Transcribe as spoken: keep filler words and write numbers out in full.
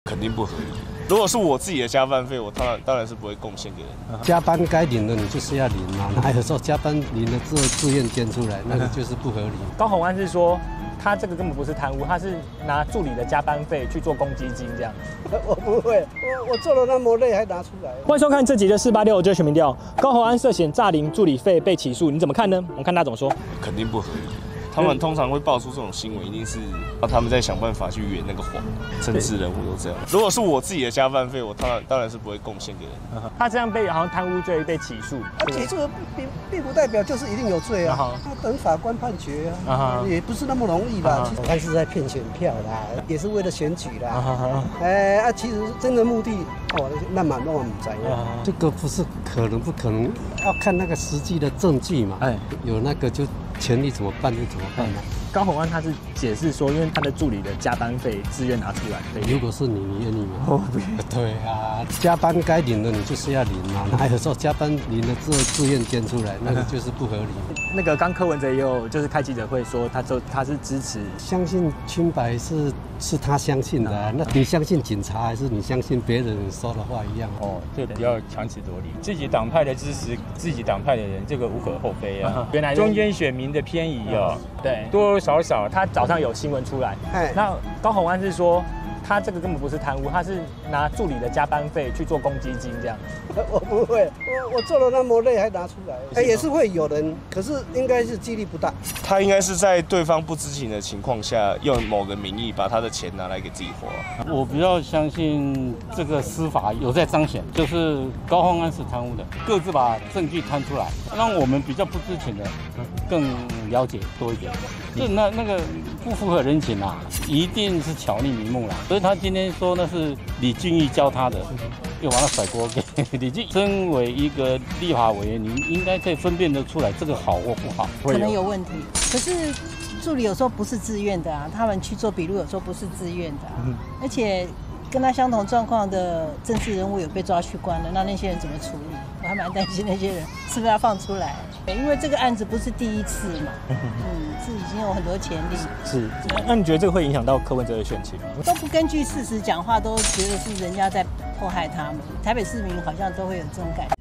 肯定不合理。如果是我自己的加班费，我当然当然是不会贡献给人。 加班该领的你就是要领嘛，哪有时候加班领了之后自愿捐出来，那个就是不合理。 高虹安是说，他这个根本不是贪污，他是拿助理的加班费去做公积金这样。 我不会，我我做了那么累还拿出来。 欢迎收看这集的四八六追选民调，高虹安涉嫌诈领助理费被起诉，你怎么看呢？我们看他怎么说。 肯定不合理。他们通常会爆出这种新闻，一定是他们在想办法去圆那个谎。政治人物都这样。如果是我自己的加班费，我当然当然是不会贡献给人。 他这样被好像贪污罪被起诉， 啊，起诉并并不代表就是一定有罪啊，要等法官判决啊，也不是那么容易吧。我看是在骗选票啦，也是为了选举啦。哎啊，其实真的目的，哦，那蛮乱不在啊。这个不是可能不可能，要看那个实际的证据嘛。哎，有那个就权利怎么办就怎么办嘛。 高虹安他是解释说，因为他的助理的加班费自愿拿出来。 如果是你，你愿意吗？哦，不愿意。对啊，加班该领的你就是要领嘛，哪有时候加班领了之后自愿捐出来，那个就是不合理。 那个刚柯文哲也有就是开记者会说，他说他是支持相信清白是是他相信的、啊，那你相信警察还是你相信别人说的话一样？ 哦，这不要强词夺理，自己党派的支持自己党派的人，这个无可厚非啊。原来中间选民的偏移哦， 对， 多多少少他早上有新闻出来，那高虹安是说，他这个根本不是贪污，他是拿助理的加班费去做公积金这样。 我不会，我我做了那么累还拿出来，哎，也是会有人，可是应该是几率不大。 他应该是在对方不知情的情况下，用某个名义把他的钱拿来给自己花。 我比较相信这个司法有在彰显，就是高虹安是贪污的，各自把证据摊出来，让我们比较不知情的更了解多一点。就那那个不符合人情啊，一定是巧立名目啦。所以他今天说那是李俊毅教他的，又把他甩锅给李俊。身为一个立法委员，你应该可以分辨得出来这个好或不好。 可能有问题，可是助理有时候不是自愿的啊，他们去做笔录有时候不是自愿的、啊，而且跟他相同状况的政治人物有被抓去关了，那那些人怎么处理？我还蛮担心那些人是不是要放出来，因为这个案子不是第一次嘛，嗯，是已经有很多前例。 是，那你觉得这个会影响到柯文哲的选情吗？ 都不根据事实讲话，都觉得是人家在迫害他们。台北市民好像都会有这种感觉。